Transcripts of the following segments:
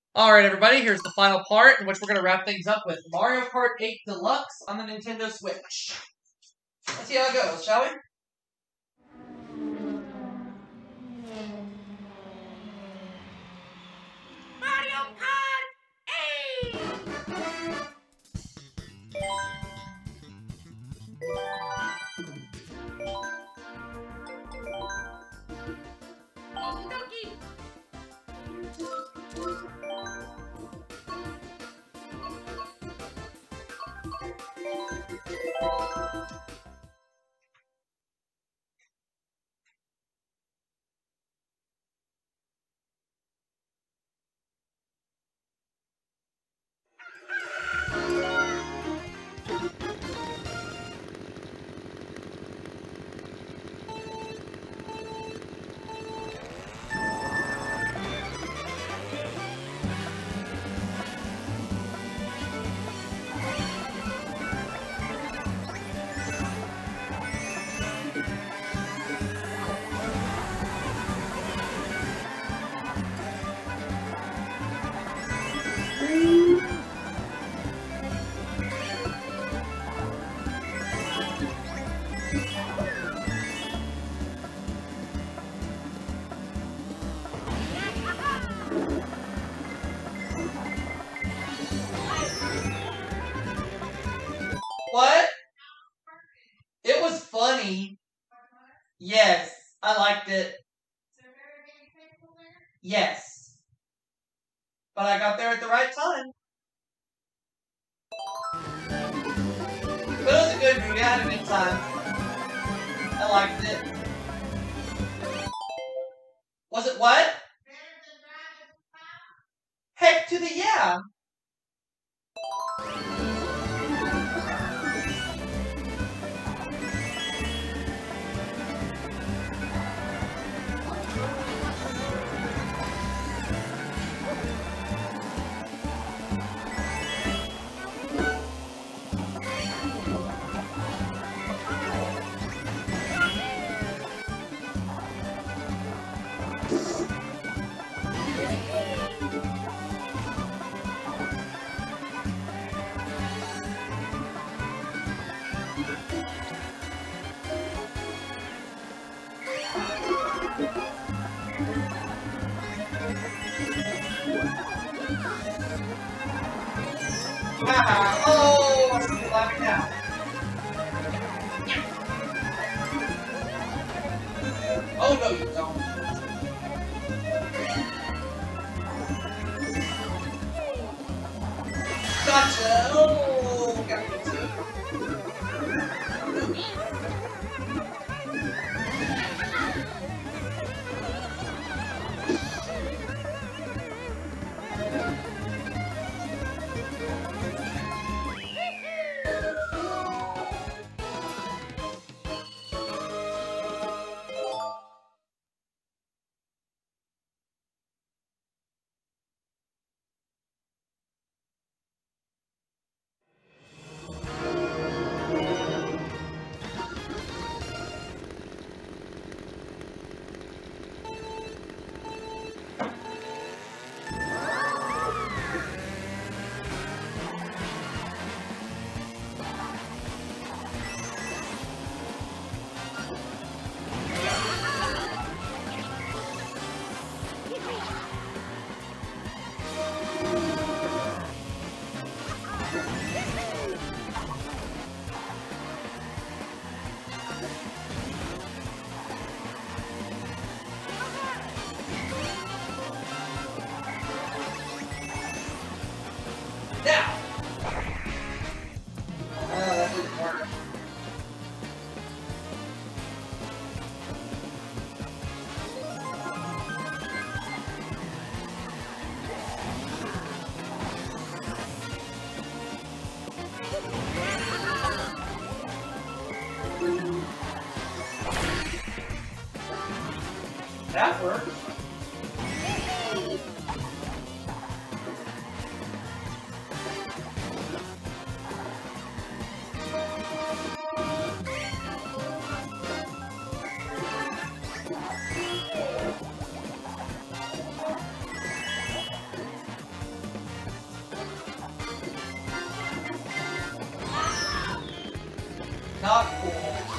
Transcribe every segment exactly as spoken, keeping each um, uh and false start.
Alright, everybody, here's the final part in which we're going to wrap things up with Mario Kart eight Deluxe on the Nintendo Switch. Let's see how it goes, shall we? Mario Kart eight! Okie dokie! What? It was funny. Yes, I liked it. Yes. But I got there at the right time. But it was a good movie. I had a good time. I liked it. Was it what? Heck to the yeah. Ah, oh, I see you laughing now. Oh, no, you don't. Gotcha! Oh, got me too. Now! Oh, that didn't work. That worked. not cool.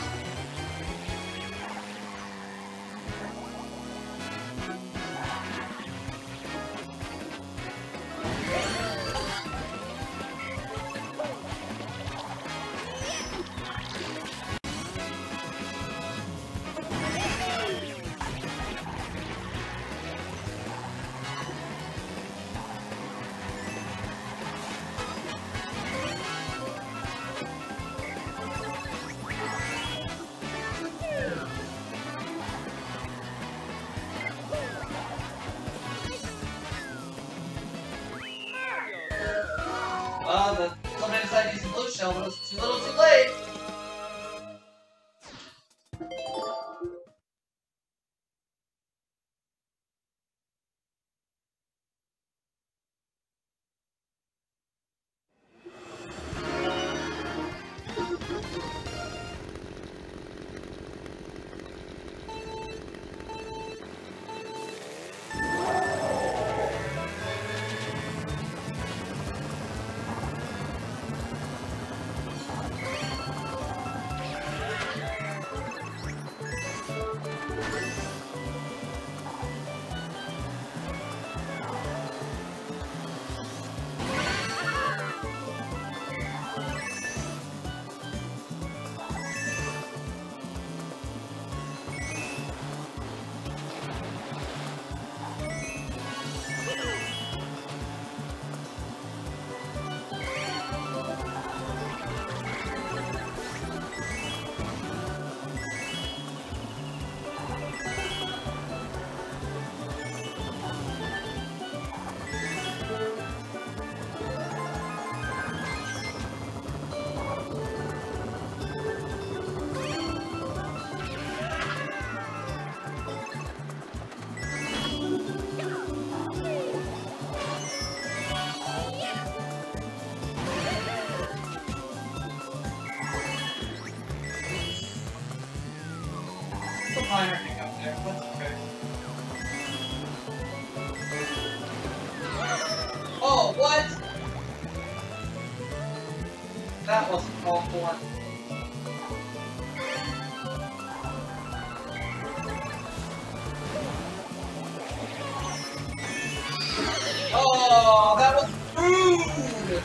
Uh, the someone decided to use the blue shell, but it was too little too late. Minor hiccup there, but that's okay. Oh, what? That wasn't called for. Oh, that was rude!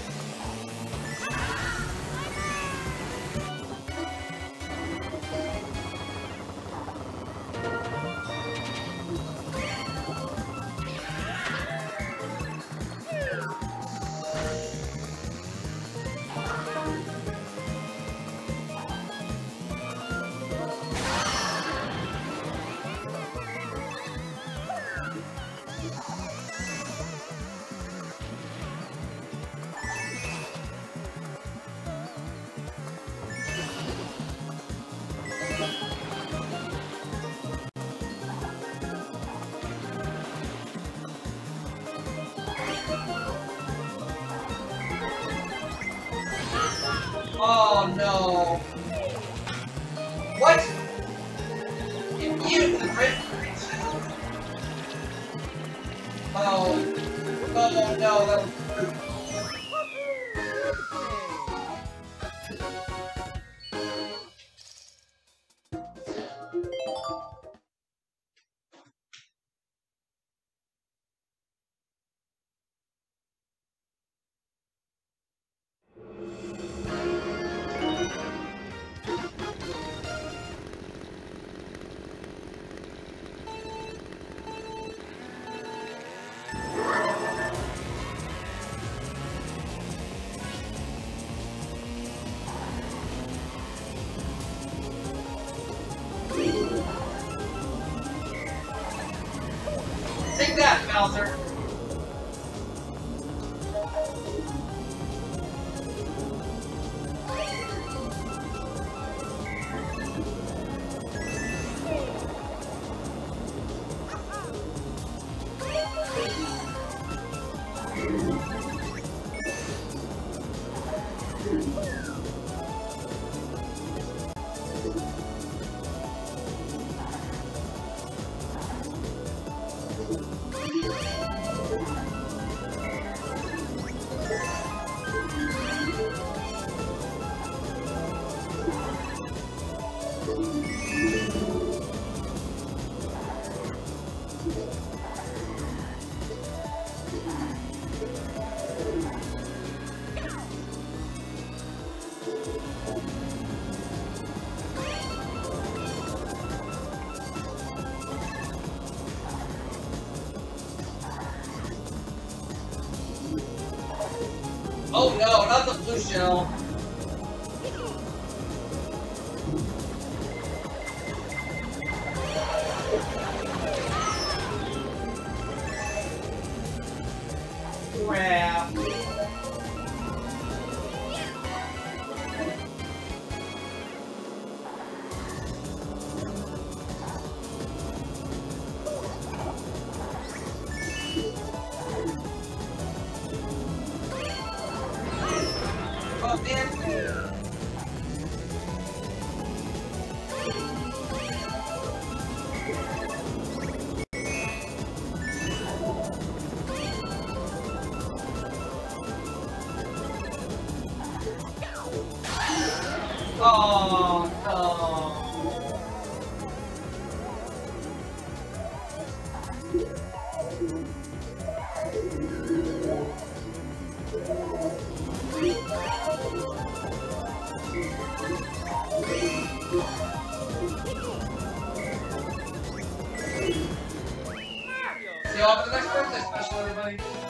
Oh no. What? If you the red Oh. Oh no, that was rude. Take that, Bowser! Oh no, not the blue shell. Crap. Oh man. Oh, no. See you all for the next birthday special, everybody.